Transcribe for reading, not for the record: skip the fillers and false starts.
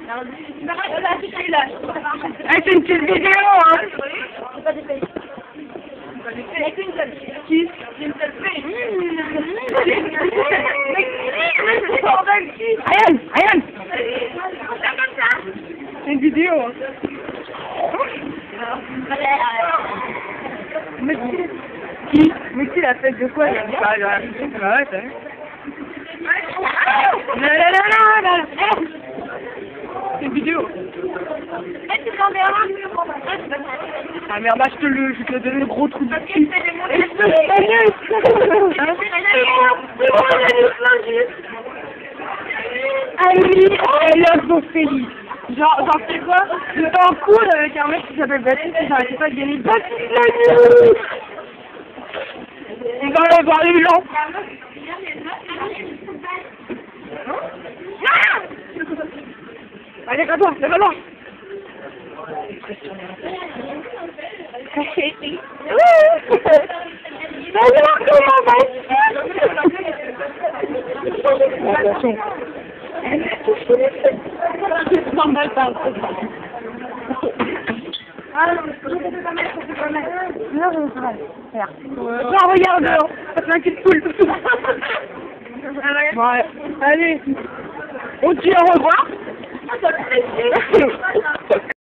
c'est une petite vidéo, hein. Il n'y a qu'une seule. Qui? Une seule fée. Ayane. C'est une vidéo, hein. Mais qui? Mais qui l'a fait de quoi? Ouais, t'as vu? C'est une vidéo. Ah merde, je te le donne le gros trou de cul. Allez, I love Ophélie. Genre c'est quoi? J'étais en cours avec un mec qui s'appelle Baptiste et j'arrêtais pas de gagner Baptiste la nuit. On va aller voir les gens. Allez, lève-toi, lève-toi. Attention. Normal, pas. Ah non, c'est pas mal. Non, c'est pas mal. Non, regarde, ça fait un cul de poule. Ouais. Allez, on dit au revoir.